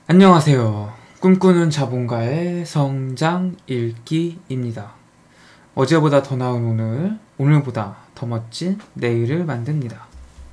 안녕하세요. 꿈꾸는 자본가의 성장 읽기입니다. 어제보다 더 나은 오늘, 오늘보다 더 멋진 내일을 만듭니다.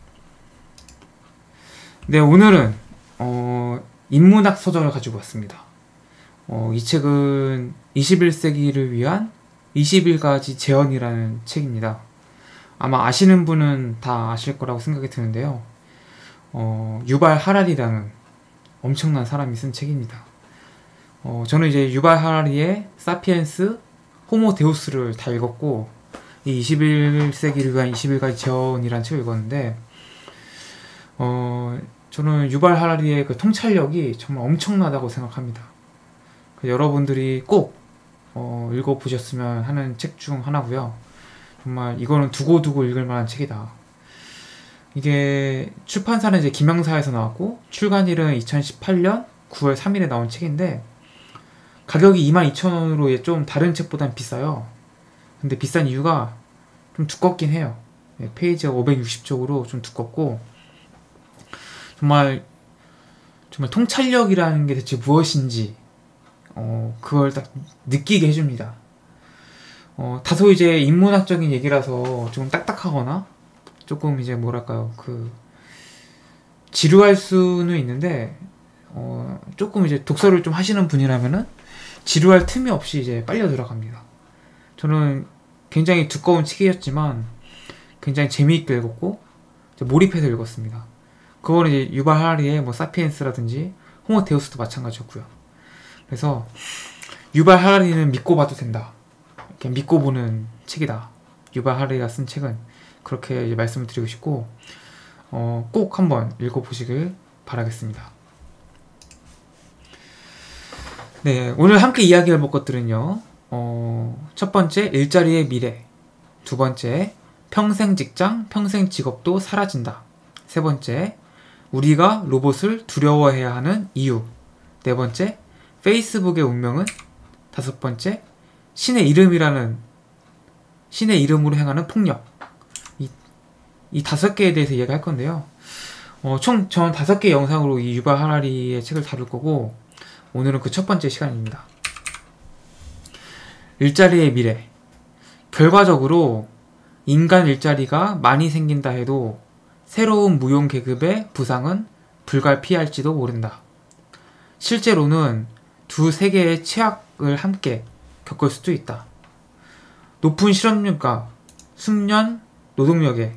네, 오늘은 인문학 소설을 가지고 왔습니다. 이 책은 21세기를 위한 21가지 재현이라는 책입니다. 아마 아시는 분은 다 아실 거라고 생각이 드는데요. 유발 하라리라는 엄청난 사람이 쓴 책입니다. 저는 이제 유발 하라리의 사피엔스, 호모 데우스를 다 읽었고, 이 21세기를 위한 21가지 재현이라는 책을 읽었는데, 저는 유발 하라리의 그 통찰력이 정말 엄청나다고 생각합니다. 여러분들이 꼭 읽어보셨으면 하는 책 중 하나고요. 정말 이거는 두고두고 읽을 만한 책이다. 이게 출판사는 이제 김영사에서 나왔고 출간일은 2018년 9월 3일에 나온 책인데 가격이 22,000원으로 좀 다른 책보다는 비싸요. 근데 비싼 이유가 좀 두껍긴 해요. 페이지가 560쪽으로 좀 두껍고 정말 통찰력이라는 게 대체 무엇인지 그걸 딱 느끼게 해줍니다. 다소 이제 인문학적인 얘기라서 좀 딱딱하거나 조금 이제 뭐랄까요, 지루할 수는 있는데, 조금 이제 독서를 좀 하시는 분이라면은 지루할 틈이 없이 이제 빨려 들어갑니다. 저는 굉장히 두꺼운 책이었지만 굉장히 재미있게 읽었고, 몰입해서 읽었습니다. 그거는 이제 유발 하라리의 뭐 사피엔스라든지 호모 데우스도 마찬가지였고요. 그래서 유발 하라리는 믿고 봐도 된다. 이렇게 믿고 보는 책이다. 유발 하라리가 쓴 책은. 그렇게 이제 말씀을 드리고 싶고 꼭 한번 읽어보시길 바라겠습니다. 네, 오늘 함께 이야기해볼 것들은요. 첫 번째, 일자리의 미래. 두 번째, 평생 직장, 평생 직업도 사라진다. 세 번째, 우리가 로봇을 두려워해야 하는 이유. 네 번째, 페이스북의 운명은. 다섯 번째, 신의 이름으로 행하는 폭력. 이 5개에 대해서 이야기할 건데요. 총 전 5개 영상으로 이 유발 하라리의 책을 다룰 거고 오늘은 그 첫 번째 시간입니다. 일자리의 미래. 결과적으로 인간 일자리가 많이 생긴다 해도 새로운 무용 계급의 부상은 불가피할지도 모른다. 실제로는 두 세계의 최악을 함께 겪을 수도 있다. 높은 실업률과 숙련 노동력에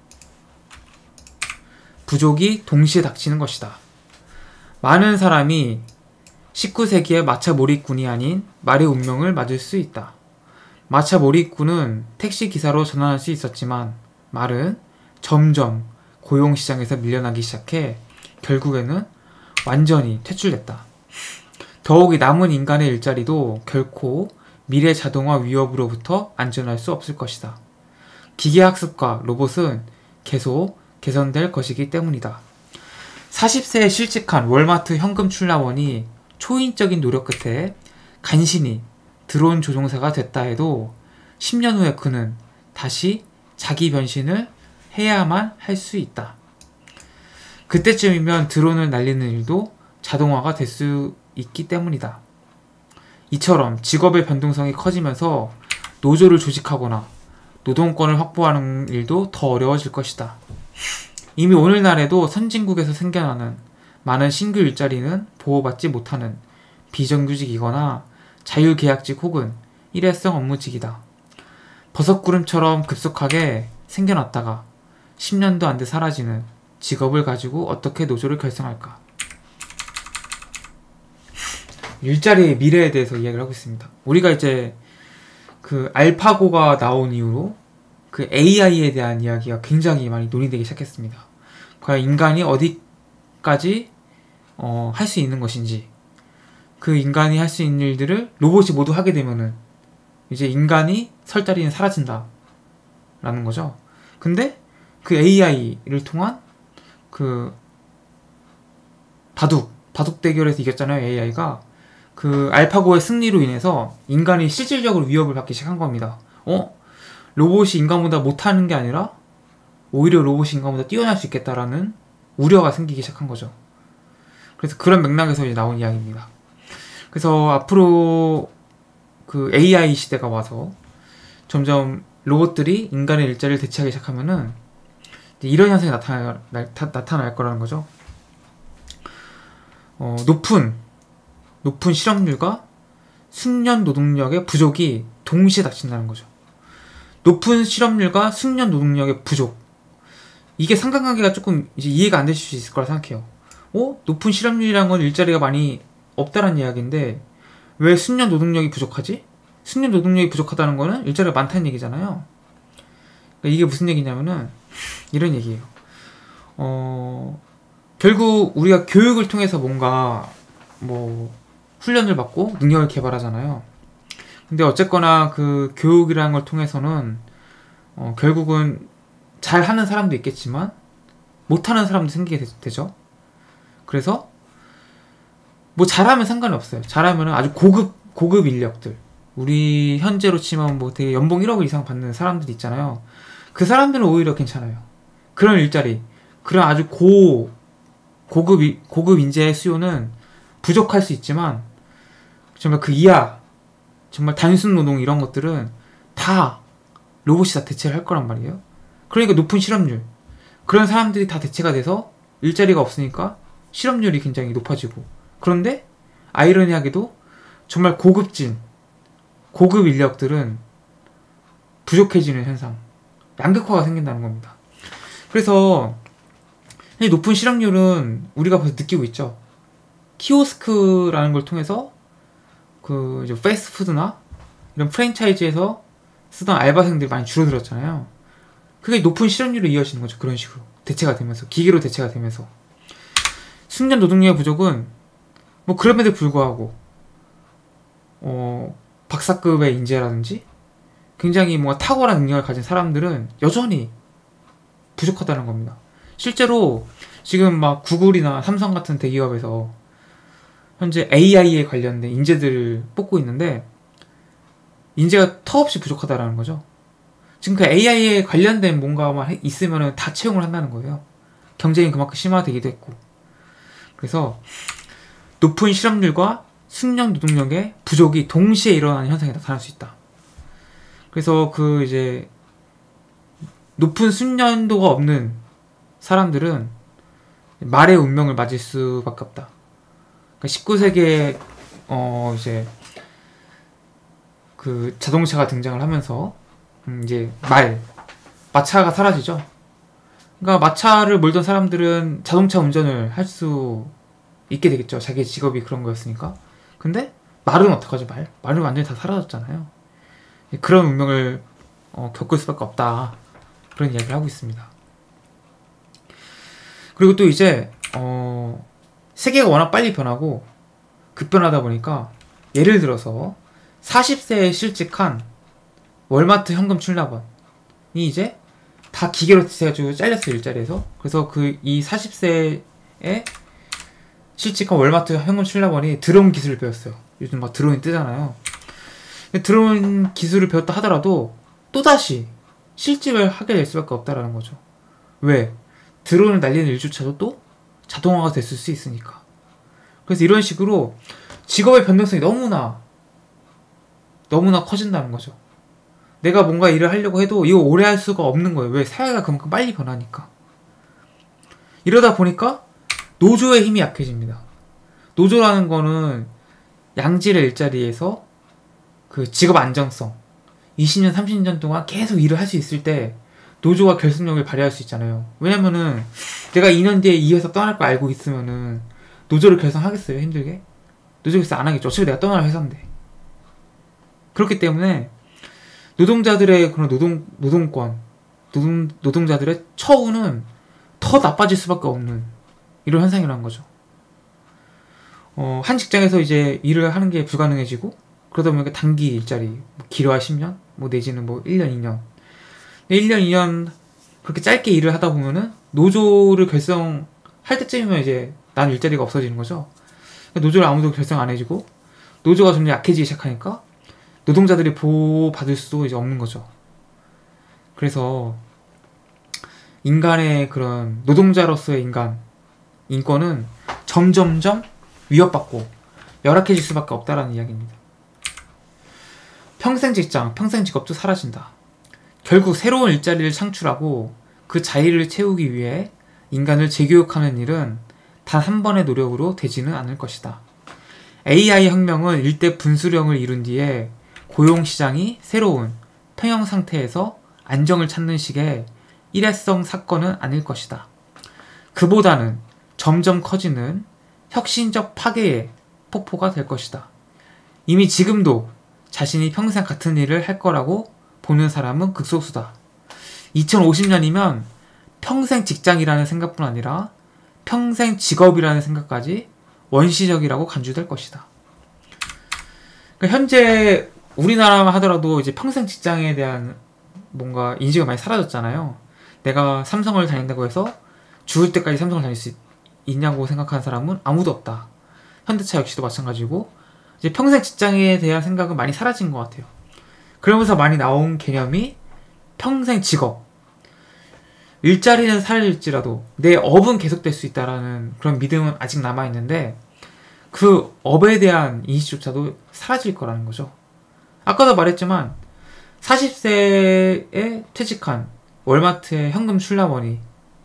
부족이 동시에 닥치는 것이다. 많은 사람이 19세기의 마차 몰이꾼이 아닌 말의 운명을 맞을 수 있다. 마차 몰이꾼은 택시기사로 전환할 수 있었지만 말은 점점 고용시장에서 밀려나기 시작해 결국에는 완전히 퇴출됐다. 더욱이 남은 인간의 일자리도 결코 미래 자동화 위협으로부터 안전할 수 없을 것이다. 기계학습과 로봇은 계속 개선될 것이기 때문이다. 40세에 실직한 월마트 현금 출납원이 초인적인 노력 끝에 간신히 드론 조종사가 됐다 해도 10년 후에 그는 다시 자기 변신을 해야만 할 수 있다. 그때쯤이면 드론을 날리는 일도 자동화가 될 수 있기 때문이다. 이처럼 직업의 변동성이 커지면서 노조를 조직하거나 노동권을 확보하는 일도 더 어려워질 것이다. 이미 오늘날에도 선진국에서 생겨나는 많은 신규 일자리는 보호받지 못하는 비정규직이거나 자유계약직 혹은 일회성 업무직이다. 버섯구름처럼 급속하게 생겨났다가 10년도 안 돼 사라지는 직업을 가지고 어떻게 노조를 결성할까? 일자리의 미래에 대해서 이야기를 하고 있습니다. 우리가 이제 알파고가 나온 이후로 AI에 대한 이야기가 굉장히 많이 논의되기 시작했습니다. 과연 인간이 어디까지 할 수 있는 것인지, 그 인간이 할 수 있는 일들을 로봇이 모두 하게 되면은 이제 인간이 설 자리는 사라진다 라는 거죠. 근데 그 AI를 통한 바둑 대결에서 이겼잖아요. AI가 알파고의 승리로 인해서 인간이 실질적으로 위협을 받기 시작한 겁니다. 로봇이 인간보다 못하는 게 아니라 오히려 로봇이 인간보다 뛰어날 수 있겠다라는 우려가 생기기 시작한 거죠. 그래서 그런 맥락에서 이제 나온 이야기입니다. 그래서 앞으로 그 AI 시대가 와서 점점 로봇들이 인간의 일자리를 대체하기 시작하면은 이런 현상이 나타날 거라는 거죠. 높은 실업률과 숙련 노동력의 부족이 동시에 닥친다는 거죠. 높은 실업률과 숙련 노동력의 부족. 이게 상관관계가 조금 이제 이해가 안 되실 수 있을 거라 생각해요. 높은 실업률이란 건 일자리가 많이 없다는 이야기인데 왜 숙련 노동력이 부족하지? 숙련 노동력이 부족하다는 거는 일자리가 많다는 얘기잖아요. 그러니까 이게 무슨 얘기냐면은 이런 얘기예요. 결국 우리가 교육을 통해서 뭔가 뭐 훈련을 받고 능력을 개발하잖아요. 근데 어쨌거나 그 교육이라는 걸 통해서는 결국은 잘하는 사람도 있겠지만 못하는 사람도 생기게 되죠. 그래서 뭐 잘하면 상관이 없어요. 잘하면 아주 고급 인력들, 우리 현재로 치면 뭐 되게 연봉 1억 이상 받는 사람들이 있잖아요. 그 사람들은 오히려 괜찮아요. 그런 일자리, 그런 아주 고급 인재의 수요는 부족할 수 있지만 정말 그 이하, 정말 단순 노동 이런 것들은 다 로봇이 다 대체를 할 거란 말이에요. 그러니까 높은 실업률, 그런 사람들이 다 대체가 돼서 일자리가 없으니까 실업률이 굉장히 높아지고, 그런데 아이러니하게도 정말 고급 인력들은 부족해지는 현상, 양극화가 생긴다는 겁니다. 그래서 이 높은 실업률은 우리가 벌써 느끼고 있죠. 키오스크라는 걸 통해서 그 이제 패스트푸드나 이런 프랜차이즈에서 쓰던 알바생들이 많이 줄어들었잖아요. 그게 높은 실업률로 이어지는 거죠. 그런 식으로 대체가 되면서, 기계로 대체가 되면서. 숙련 노동력의 부족은 뭐 그럼에도 불구하고 박사급의 인재라든지 굉장히 뭔가 탁월한 능력을 가진 사람들은 여전히 부족하다는 겁니다. 실제로 지금 막 구글이나 삼성 같은 대기업에서 현재 AI에 관련된 인재들을 뽑고 있는데 인재가 턱없이 부족하다라는 거죠. 지금 그 AI에 관련된 뭔가만 있으면 다 채용을 한다는 거예요. 경쟁이 그만큼 심화되기도 했고. 그래서 높은 실업률과 숙련 노동력의 부족이 동시에 일어나는 현상이 나타날 수 있다. 그래서 그 이제 높은 숙련도가 없는 사람들은 말의 운명을 맞을 수밖에 없다. 그러니까 19세기에 이제 그 자동차가 등장을 하면서 이제 마차가 사라지죠. 그러니까 마차를 몰던 사람들은 자동차 운전을 할 수 있게 되겠죠. 자기의 직업이 그런 거였으니까. 근데 말은 어떡하죠? 말은 완전히 다 사라졌잖아요. 그런 운명을 겪을 수밖에 없다. 그런 이야기를 하고 있습니다. 그리고 또 이제 세계가 워낙 빨리 변하고 급변하다 보니까 예를 들어서 40세에 실직한 월마트 현금 출납원이 이제 다 기계로 대체해가지고 잘렸어요, 일자리에서. 그래서 이 40세에 실직한 월마트 현금 출납원이 드론 기술을 배웠어요. 요즘 막 드론이 뜨잖아요. 드론 기술을 배웠다 하더라도 또다시 실직을 하게 될 수밖에 없다라는 거죠. 왜? 드론을 날리는 일조차도 또 자동화가 됐을 수 있으니까. 그래서 이런 식으로 직업의 변동성이 너무나 커진다는 거죠. 내가 뭔가 일을 하려고 해도 이거 오래 할 수가 없는 거예요. 왜? 사회가 그만큼 빨리 변하니까. 이러다 보니까 노조의 힘이 약해집니다. 노조라는 거는 양질의 일자리에서 그 직업 안정성, 20년, 30년 동안 계속 일을 할 수 있을 때 노조가 결속력을 발휘할 수 있잖아요. 왜냐면은 내가 2년 뒤에 이 회사 떠날 거 알고 있으면은 노조를 결성하겠어요? 힘들게? 노조 결성 안 하겠죠. 어차피 내가 떠날 회사인데. 그렇기 때문에 노동자들의 그런 노동권, 노동자들의 처우는 더 나빠질 수밖에 없는 이런 현상이라는 거죠. 한 직장에서 이제 일을 하는 게 불가능해지고, 그러다 보니까 단기 일자리, 뭐 길어야 10년, 뭐 내지는 뭐 1년, 2년. 1년, 2년 그렇게 짧게 일을 하다 보면은 노조를 결성할 때쯤이면 이제 난 일자리가 없어지는 거죠. 노조를 아무도 결성 안 해주고 노조가 점점 약해지기 시작하니까 노동자들이 보호받을 수도 이제 없는 거죠. 그래서 인간의 그런 노동자로서의 인권은 점점점 위협받고 열악해질 수밖에 없다라는 이야기입니다. 평생 직장, 평생 직업도 사라진다. 결국 새로운 일자리를 창출하고 그 자리를 채우기 위해 인간을 재교육하는 일은 단 한 번의 노력으로 되지는 않을 것이다. AI 혁명은 일대 분수령을 이룬 뒤에 고용시장이 새로운 평형 상태에서 안정을 찾는 식의 일회성 사건은 아닐 것이다. 그보다는 점점 커지는 혁신적 파괴의 폭포가 될 것이다. 이미 지금도 자신이 평생 같은 일을 할 거라고 보는 사람은 극소수다. 2050년이면 평생 직장이라는 생각뿐 아니라 평생 직업이라는 생각까지 원시적이라고 간주될 것이다. 그러니까 현재 우리나라만 하더라도 이제 평생 직장에 대한 뭔가 인식이 많이 사라졌잖아요. 내가 삼성을 다닌다고 해서 죽을 때까지 삼성을 다닐 수 있냐고 생각하는 사람은 아무도 없다. 현대차 역시도 마찬가지고 이제 평생 직장에 대한 생각은 많이 사라진 것 같아요. 그러면서 많이 나온 개념이 평생 직업. 일자리는 사라질지라도 내 업은 계속될 수 있다라는 그런 믿음은 아직 남아있는데 그 업에 대한 인식조차도 사라질 거라는 거죠. 아까도 말했지만 40세에 퇴직한 월마트의 현금 출납원이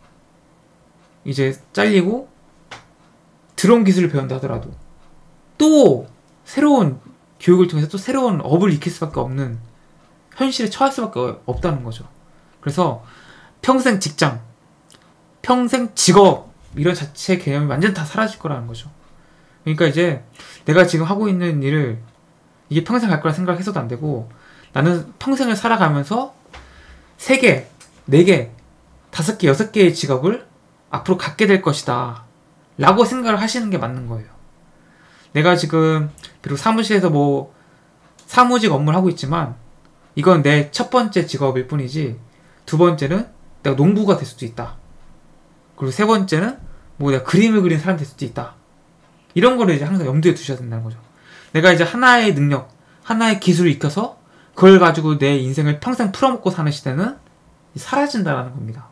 이제 잘리고 드론 기술을 배운다 하더라도 또 새로운 교육을 통해서 또 새로운 업을 익힐 수밖에 없는 현실에 처할 수밖에 없다는 거죠. 그래서 평생 직장, 평생 직업 이런 자체 개념이 완전 다 사라질 거라는 거죠. 그러니까 이제 내가 지금 하고 있는 일을 이게 평생 갈 거라 생각해서도 안 되고 나는 평생을 살아가면서 3개, 4개, 5개, 6개의 직업을 앞으로 갖게 될 것이다 라고 생각을 하시는 게 맞는 거예요. 내가 지금 비록 사무실에서 뭐 사무직 업무를 하고 있지만 이건 내 첫 번째 직업일 뿐이지 두 번째는 내가 농부가 될 수도 있다. 그리고 세 번째는 뭐 내가 그림을 그리는 사람이 될 수도 있다. 이런 거를 이제 항상 염두에 두셔야 된다는 거죠. 내가 이제 하나의 능력, 하나의 기술을 익혀서 그걸 가지고 내 인생을 평생 풀어먹고 사는 시대는 사라진다라는 겁니다.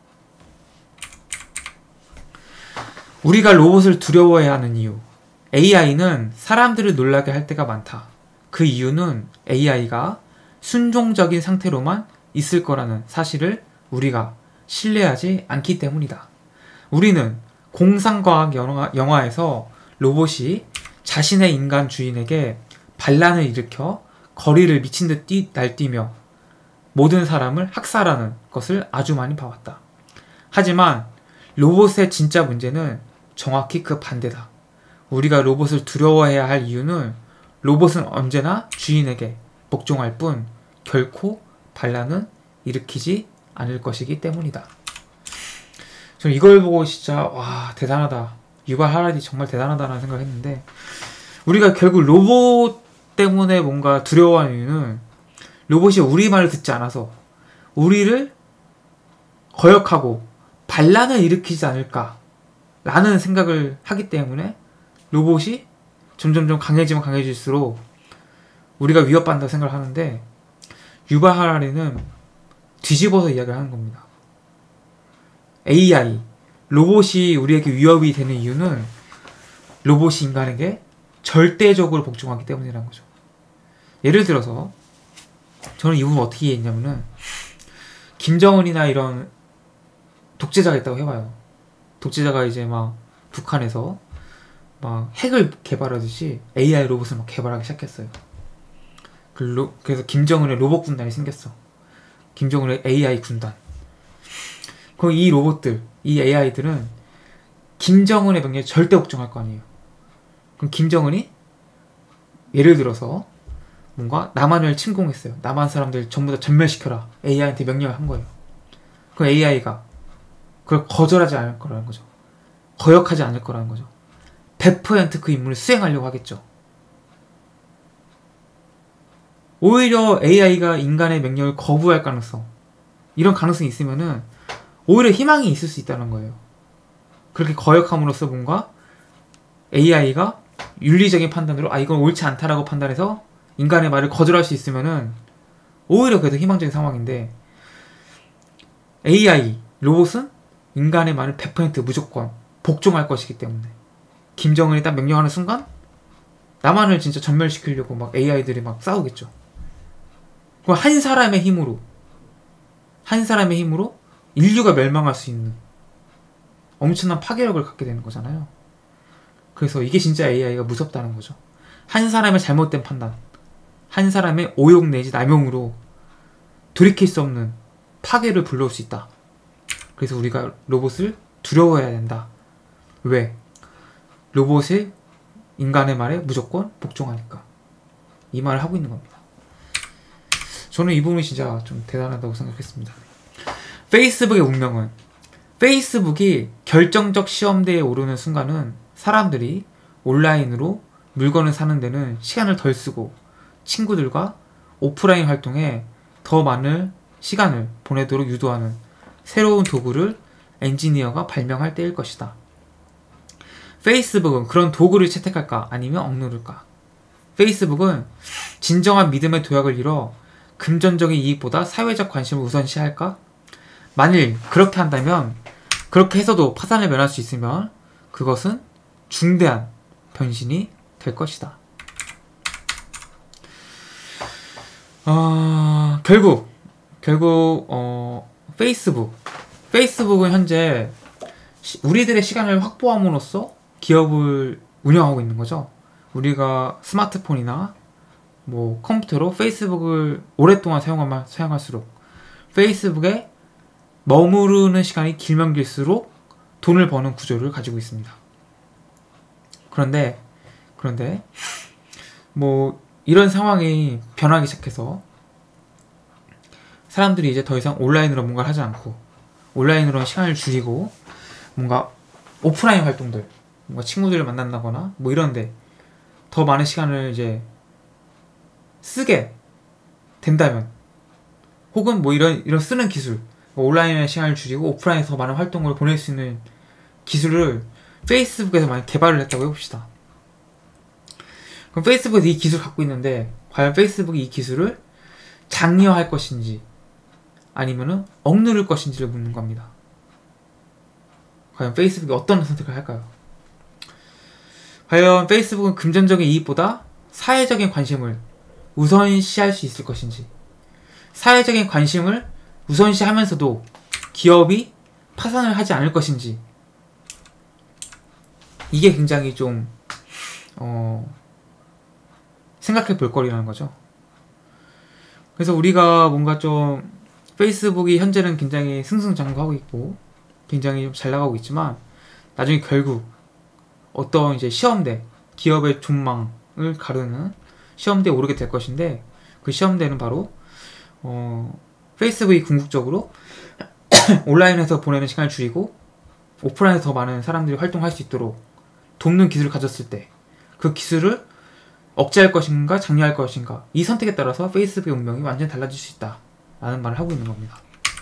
우리가 로봇을 두려워해야 하는 이유. AI는 사람들을 놀라게 할 때가 많다. 그 이유는 AI가 순종적인 상태로만 있을 거라는 사실을 우리가 신뢰하지 않기 때문이다. 우리는 공상과학 영화에서 로봇이 자신의 인간 주인에게 반란을 일으켜 거리를 미친 듯 날뛰며 모든 사람을 학살하는 것을 아주 많이 봐왔다. 하지만 로봇의 진짜 문제는 정확히 그 반대다. 우리가 로봇을 두려워해야 할 이유는 로봇은 언제나 주인에게 복종할 뿐 결코 반란은 일으키지 않을 것이기 때문이다. 저는 이걸 보고 진짜 와 대단하다. 유발 하라리 정말 대단하다라는 생각을 했는데 우리가 결국 로봇 때문에 뭔가 두려워하는 이유는 로봇이 우리 말을 듣지 않아서 우리를 거역하고 반란을 일으키지 않을까 라는 생각을 하기 때문에 로봇이 점점점 강해지면 강해질수록 우리가 위협받는다고 생각을 하는데 유발 하라리는 뒤집어서 이야기를 하는 겁니다. AI, 로봇이 우리에게 위협이 되는 이유는 로봇이 인간에게 절대적으로 복종하기 때문이라는 거죠. 예를 들어서 저는 이 부분 어떻게 이해했냐면은 김정은이나 이런 독재자가 있다고 해봐요. 독재자가 이제 막 북한에서 막 핵을 개발하듯이 AI 로봇을 막 개발하기 시작했어요. 그래서 김정은의 로봇 군단이 생겼어. 김정은의 AI 군단. 그럼 이 로봇들, 이 AI들은 김정은의 명령에 절대 복종할 거 아니에요. 그럼 김정은이 예를 들어서 뭔가 남한을 침공했어요. 남한 사람들 전부 다 전멸시켜라. AI한테 명령을 한 거예요. 그럼 AI가 그걸 거절하지 않을 거라는 거죠. 거역하지 않을 거라는 거죠. 100% 그 임무를 수행하려고 하겠죠. 오히려 AI가 인간의 명령을 거부할 가능성, 이런 가능성이 있으면은 오히려 희망이 있을 수 있다는 거예요. 그렇게 거역함으로써 뭔가 AI가 윤리적인 판단으로 이건 옳지 않다라고 판단해서 인간의 말을 거절할 수 있으면은 오히려 그래도 희망적인 상황인데 AI, 로봇은 인간의 말을 100% 무조건 복종할 것이기 때문에 김정은이 딱 명령하는 순간 남한을 진짜 전멸시키려고 막 AI들이 막 싸우겠죠. 그럼 한 사람의 힘으로 인류가 멸망할 수 있는 엄청난 파괴력을 갖게 되는 거잖아요. 그래서 이게 진짜 AI가 무섭다는 거죠. 한 사람의 잘못된 판단, 한 사람의 오욕 내지 남용으로 돌이킬 수 없는 파괴를 불러올 수 있다. 그래서 우리가 로봇을 두려워해야 된다. 왜? 로봇이 인간의 말에 무조건 복종하니까. 이 말을 하고 있는 겁니다. 저는 이 부분이 진짜 좀 대단하다고 생각했습니다. 페이스북의 운명은, 페이스북이 결정적 시험대에 오르는 순간은 사람들이 온라인으로 물건을 사는 데는 시간을 덜 쓰고 친구들과 오프라인 활동에 더 많은 시간을 보내도록 유도하는 새로운 도구를 엔지니어가 발명할 때일 것이다. 페이스북은 그런 도구를 채택할까 아니면 억누를까? 페이스북은 진정한 믿음의 도약을 이뤄 금전적인 이익보다 사회적 관심을 우선시할까? 만일 그렇게 한다면, 그렇게 해서도 파산을 면할 수 있으면 그것은 중대한 변신이 될 것이다. 결국 페이스북은 현재 우리들의 시간을 확보함으로써 기업을 운영하고 있는 거죠. 우리가 스마트폰이나 뭐 컴퓨터로 페이스북을 오랫동안 사용할수록 페이스북에 머무르는 시간이 길면 길수록 돈을 버는 구조를 가지고 있습니다. 그런데 뭐 이런 상황이 변하기 시작해서 사람들이 이제 더 이상 온라인으로 뭔가를 하지 않고 온라인으로 시간을 줄이고 뭔가 오프라인 활동들, 뭔가 친구들을 만난다거나 뭐 이런데 더 많은 시간을 이제 쓰게 된다면, 혹은 뭐 이런 쓰는 기술, 온라인의 시간을 줄이고 오프라인에서 더 많은 활동을 보낼 수 있는 기술을 페이스북에서 많이 개발을 했다고 해봅시다. 그럼 페이스북에서 이 기술을 갖고 있는데 과연 페이스북이 이 기술을 장려할 것인지 아니면은 억누를 것인지를 묻는 겁니다. 과연 페이스북이 어떤 선택을 할까요? 과연 페이스북은 금전적인 이익보다 사회적인 관심을 우선시할 수 있을 것인지, 사회적인 관심을 우선시하면서도 기업이 파산을 하지 않을 것인지, 이게 굉장히 좀 생각해 볼 거리라는 거죠. 그래서 우리가 뭔가 좀 페이스북이 현재는 굉장히 승승장구하고 있고 굉장히 좀 잘 나가고 있지만 나중에 결국 어떤 이제 시험대, 기업의 존망을 가르는 시험대에 오르게 될 것인데, 그 시험대는 바로 페이스북이 궁극적으로 온라인에서 보내는 시간을 줄이고 오프라인에서 더 많은 사람들이 활동할 수 있도록 돕는 기술을 가졌을 때 그 기술을 억제할 것인가 장려할 것인가, 이 선택에 따라서 페이스북의 운명이 완전히 달라질 수 있다 라는 말을 하고 있는 겁니다.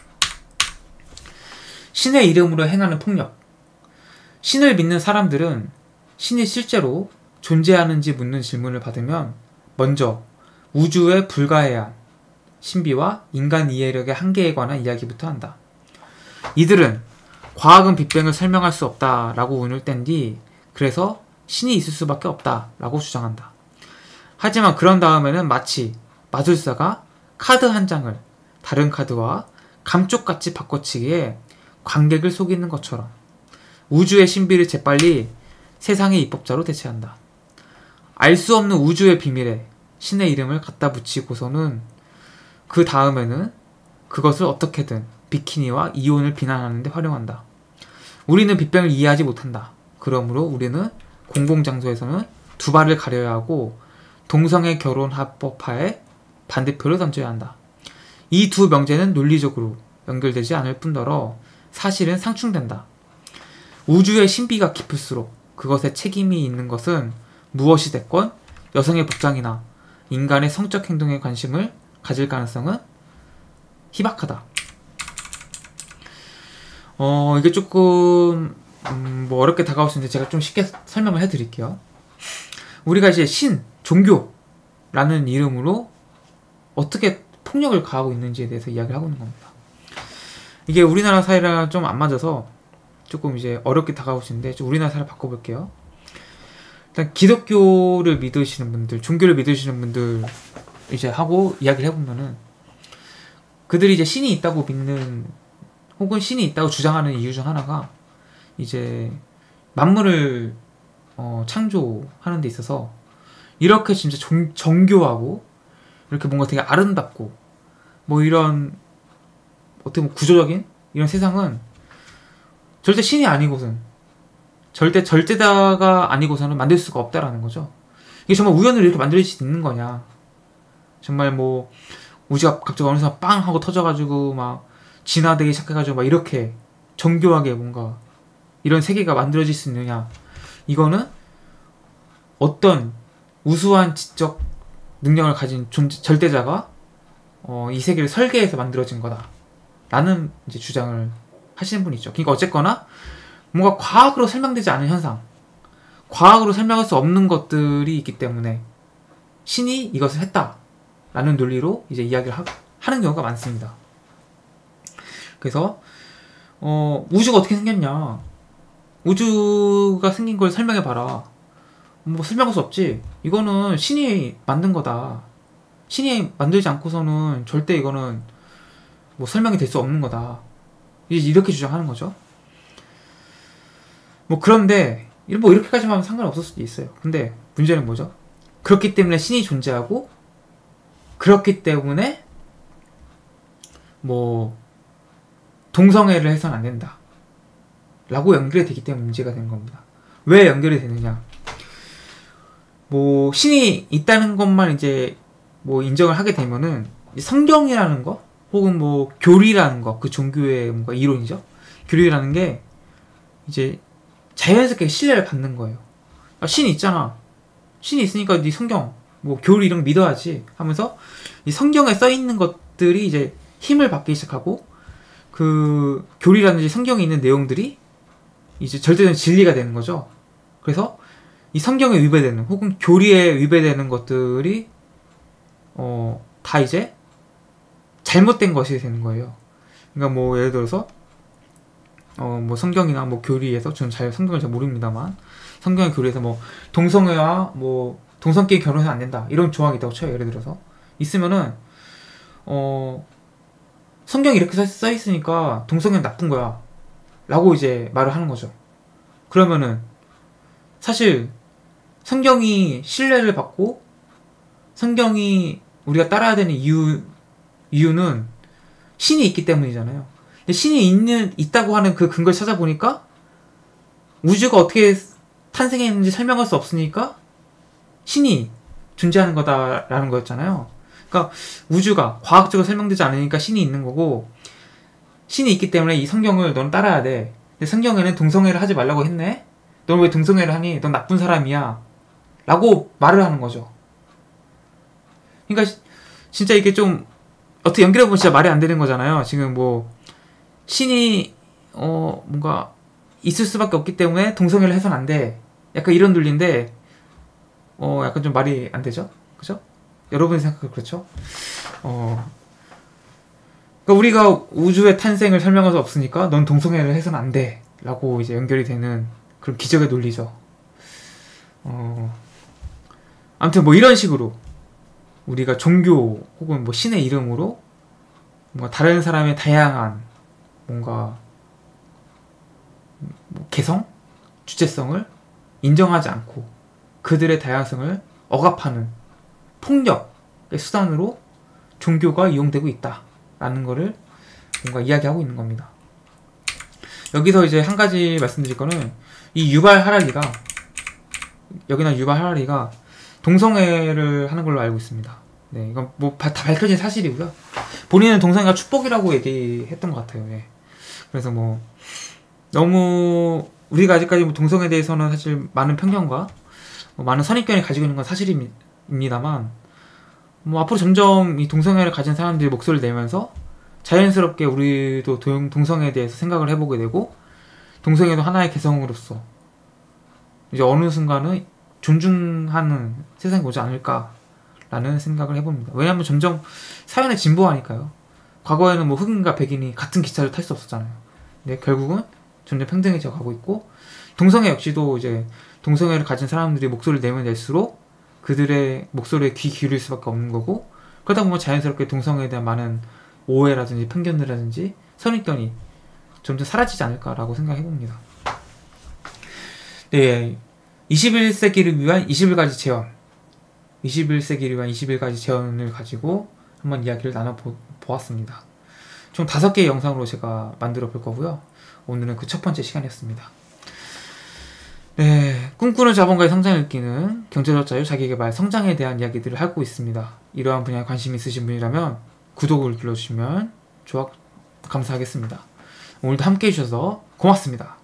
신의 이름으로 행하는 폭력. 신을 믿는 사람들은 신이 실제로 존재하는지 묻는 질문을 받으면 먼저 우주의 불가해한 신비와 인간 이해력의 한계에 관한 이야기부터 한다. 이들은 과학은 빅뱅을 설명할 수 없다 라고 운을 뗀 뒤 그래서 신이 있을 수밖에 없다 라고 주장한다. 하지만 그런 다음에는 마치 마술사가 카드 한 장을 다른 카드와 감쪽같이 바꿔치기에 관객을 속이는 것처럼 우주의 신비를 재빨리 세상의 입법자로 대체한다. 알 수 없는 우주의 비밀에 신의 이름을 갖다 붙이고서는 그 다음에는 그것을 어떻게든 비키니와 이온을 비난하는 데 활용한다. 우리는 빅뱅을 이해하지 못한다. 그러므로 우리는 공공장소에서는 두 발을 가려야 하고 동성애 결혼 합법화에 반대표를 던져야 한다. 이 두 명제는 논리적으로 연결되지 않을 뿐더러 사실은 상충된다. 우주의 신비가 깊을수록 그것에 책임이 있는 것은 무엇이 됐건 여성의 복장이나 인간의 성적 행동에 관심을 가질 가능성은 희박하다. 이게 조금 뭐 어렵게 다가올 수 있는데 제가 좀 쉽게 설명을 해드릴게요. 우리가 이제 신, 종교라는 이름으로 어떻게 폭력을 가하고 있는지에 대해서 이야기를 하고 있는 겁니다. 이게 우리나라 사회랑 좀 안 맞아서 조금 이제 어렵게 다가올 수 있는데 좀 우리나라 사회를 바꿔볼게요. 일단 기독교를 믿으시는 분들, 종교를 믿으시는 분들 이제 하고 이야기를 해보면은 그들이 이제 신이 있다고 믿는 혹은 신이 있다고 주장하는 이유 중 하나가 이제 만물을 창조하는 데 있어서 이렇게 진짜 정교하고 이렇게 뭔가 되게 아름답고 뭐 이런 어떻게 보면 구조적인 이런 세상은 절대 신이 아니고선 절대 절대다가 아니고서는 만들 수가 없다라는 거죠. 이게 정말 우연으로 이렇게 만들어질 수 있는 거냐. 정말 뭐 우주가 갑자기 어느 순간 빵 하고 터져가지고 막 진화되기 시작해가지고 막 이렇게 정교하게 뭔가 이런 세계가 만들어질 수 있느냐. 이거는 어떤 우수한 지적 능력을 가진 절대자가 이 세계를 설계해서 만들어진 거다 라는 이제 주장을 하시는 분이 있죠. 그러니까 어쨌거나 뭔가 과학으로 설명되지 않은 현상, 과학으로 설명할 수 없는 것들이 있기 때문에 신이 이것을 했다라는 논리로 이제 이야기를 하는 경우가 많습니다. 그래서 우주가 어떻게 생겼냐, 우주가 생긴 걸 설명해봐라. 뭐 설명할 수 없지. 이거는 신이 만든 거다. 신이 만들지 않고서는 절대 이거는 뭐 설명이 될 수 없는 거다. 이렇게 주장하는 거죠. 뭐 그런데 뭐 이렇게까지만 하면 상관없을 수도 있어요. 근데 문제는 뭐죠? 그렇기 때문에 신이 존재하고 그렇기 때문에 뭐 동성애를 해서는 안 된다 라고 연결이 되기 때문에 문제가 되는 겁니다. 왜 연결이 되느냐, 뭐 신이 있다는 것만 이제 뭐 인정을 하게 되면은 성경이라는 거 혹은 뭐 교리라는 거, 그 종교의 뭔가 이론이죠. 교리라는 게 이제 자연스럽게 신뢰를 받는 거예요. 아, 신이 있잖아. 신이 있으니까 네 성경, 뭐 교리 이런 거 믿어야지 하면서 이 성경에 써 있는 것들이 이제 힘을 받기 시작하고 그 교리라든지 성경에 있는 내용들이 이제 절대적인 진리가 되는 거죠. 그래서 이 성경에 위배되는 혹은 교리에 위배되는 것들이 다 이제 잘못된 것이 되는 거예요. 그러니까 뭐 예를 들어서 뭐 성경이나 뭐 교리에서 저는 성경을 잘 모릅니다만 성경의 교리에서 뭐 동성애와 뭐 동성끼리 결혼해서 안 된다 이런 조항이 있다고 쳐요. 예를 들어서 있으면은 성경이 이렇게 써 있으니까 동성애는 나쁜 거야 라고 이제 말을 하는 거죠. 그러면은 사실 성경이 신뢰를 받고 성경이 우리가 따라야 되는 이유는 신이 있기 때문이잖아요. 근데 신이 있다고 하는 그 근거를 찾아보니까 우주가 어떻게 탄생했는지 설명할 수 없으니까 신이 존재하는 거다라는 거였잖아요. 그러니까 우주가 과학적으로 설명되지 않으니까 신이 있는 거고, 신이 있기 때문에 이 성경을 넌 따라야 돼. 근데 성경에는 동성애를 하지 말라고 했네? 넌 왜 동성애를 하니? 넌 나쁜 사람이야. 라고 말을 하는 거죠. 그러니까 진짜 이게 좀 어떻게 연결해보면 진짜 말이 안 되는 거잖아요. 지금 뭐 신이 뭔가 있을 수밖에 없기 때문에 동성애를 해서는 안 돼. 약간 이런 논리인데 약간 좀 말이 안 되죠? 그죠? 여러분이 생각하기 그렇죠? 그러니까 우리가 우주의 탄생을 설명할 수 없으니까 넌 동성애를 해서는 안 돼. 라고 이제 연결이 되는 그런 기적의 논리죠. 아무튼 뭐 이런 식으로 우리가 종교 혹은 뭐 신의 이름으로 뭔가 다른 사람의 다양한 뭔가 뭐 개성? 주체성을 인정하지 않고 그들의 다양성을 억압하는 폭력의 수단으로 종교가 이용되고 있다라는 거를 뭔가 이야기하고 있는 겁니다. 여기서 이제 한 가지 말씀드릴 거는 이 유발 하라리가 동성애를 하는 걸로 알고 있습니다. 네, 이건 뭐 다 밝혀진 사실이고요. 본인은 동성애가 축복이라고 얘기했던 것 같아요. 예. 그래서 뭐 너무 우리가 아직까지 뭐 동성애에 대해서는 사실 많은 편견과 많은 선입견을 가지고 있는 건 사실입니다만, 뭐 앞으로 점점 이 동성애를 가진 사람들이 목소리를 내면서 자연스럽게 우리도 동성애에 대해서 생각을 해보게 되고, 동성애도 하나의 개성으로서 이제 어느 순간은 존중하는 세상이 오지 않을까라는 생각을 해봅니다. 왜냐하면 점점 사회는 진보하니까요. 과거에는 뭐 흑인과 백인이 같은 기차를 탈 수 없었잖아요. 근데 결국은 점점 평등해져 가고 있고, 동성애 역시도 이제 동성애를 가진 사람들이 목소리를 내면 낼수록 그들의 목소리에 귀 기울일 수밖에 없는 거고, 그러다 보면 자연스럽게 동성애에 대한 많은 오해라든지 편견이라든지 선입견이 점점 사라지지 않을까라고 생각해 봅니다. 네, 21세기를 위한 21가지 재현, 21세기를 위한 21가지 재현을 가지고 한번 이야기를 나눠보았습니다. 총 5개의 영상으로 제가 만들어 볼 거고요. 오늘은 그 첫 번째 시간이었습니다. 네, 꿈꾸는 자본가의 성장을 느끼는 경제적 자유, 자기개발, 성장에 대한 이야기들을 하고 있습니다. 이러한 분야에 관심이 있으신 분이라면 구독을 눌러주시면 감사하겠습니다. 오늘도 함께 해주셔서 고맙습니다.